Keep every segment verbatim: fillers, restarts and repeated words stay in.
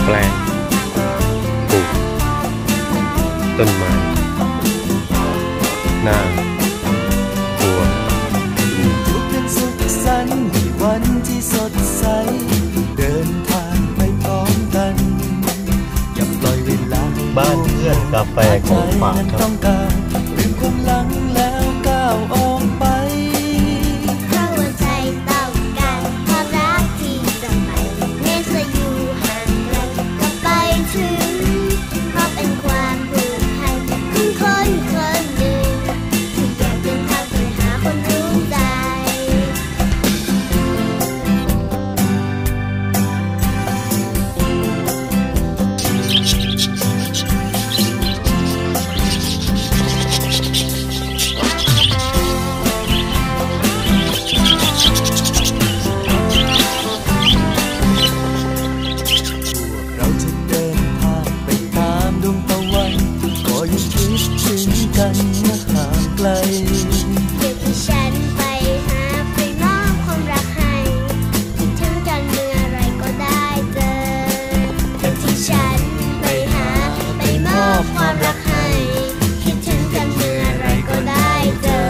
ลงปลูกต้นไม้หน้าครัวทุกคืนสุขสันต์ในวันที่สดใสเดินทางไปพร้อมกันอย่าปล่อยเวลาบ้านเพื่อนกาแฟของฝากครับต้องการลืมความหลังแล้วก้าวออกไปเพราะหัวใจต้องการความรักที่จะไปแม้จะอยู่ห่างไกลก็ไปถึงเพราะเป็นความผูกพันของคนคนหนึ่งที่อยากเดินทางไปหาคนรู้ใจกันเมื่อห่างไกลเดี๋ยวที่ฉันไปหาไปมอบความรักให้คิดถึงกันเมื่อไรก็ได้เจอเดี๋ยวที่ฉันไปหาไปมอบความรักให้คิดถึงกันเมื่อไรก็ได้เจอ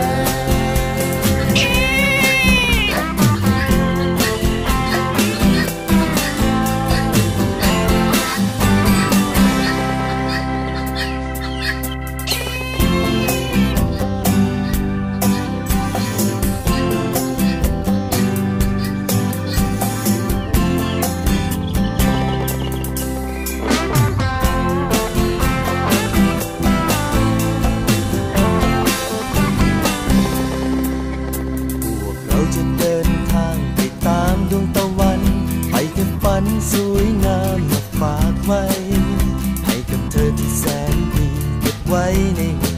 จะเดินทางไปตามดวงตะวันไปกับฝันสวยงามมาฝากไว้ให้กับเธอที่แสนดีเก็บไว้ในหัว